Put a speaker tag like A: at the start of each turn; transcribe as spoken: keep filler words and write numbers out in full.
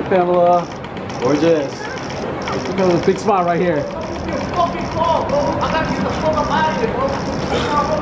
A: Pamela. Gorgeous. Look at the big spot right here.
B: Fucking call, bro. I gotta get the fuck up out of here, bro.